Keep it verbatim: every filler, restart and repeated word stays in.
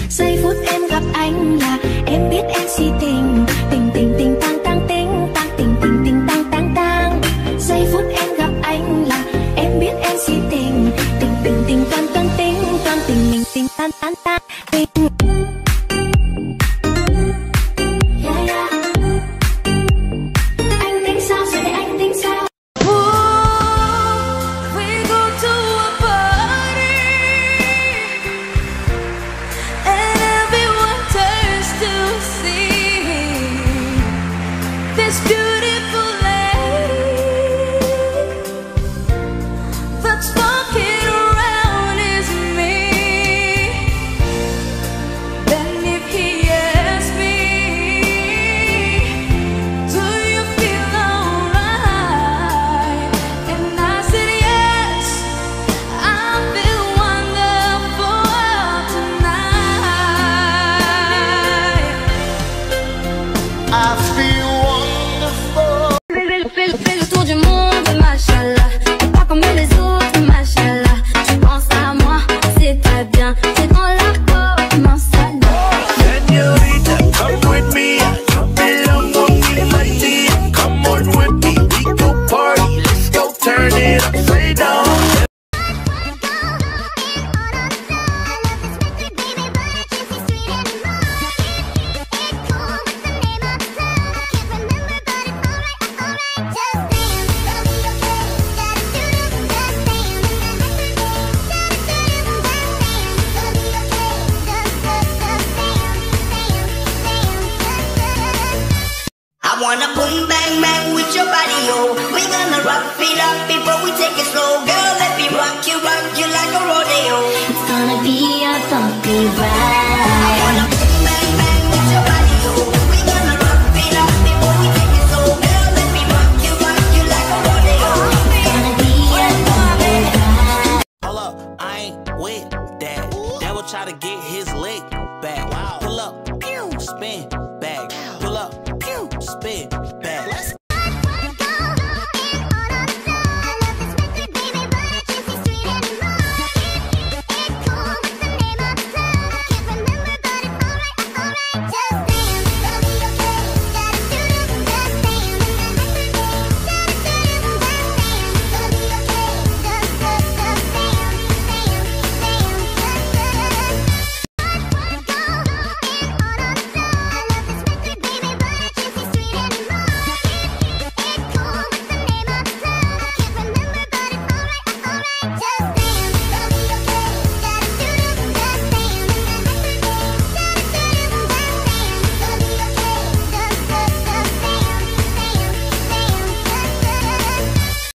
Giây phút em gặp anh là em biết em si tình. Tình tình tình tang tang tình tang tình tình tình tang tang tang. Giây phút em gặp anh là em biết em si tình. Tình tình tình toan toan tình toan tình mình tình tan tan tan tình. I wanna boom bang bang with your body, oh. We gonna rock it up before we take it slow. Girl, let me rock you, rock you like a rodeo. It's gonna be a bumpy ride. I wanna boom bang bang with your body, oh. We gonna rock it up before we take it slow. Girl, let me rock you, rock you like a rodeo. It's gonna be a bumpy ride. Hold up, I ain't with that. Devil try to get his leg back. Pull up, spin back. Pull up, spin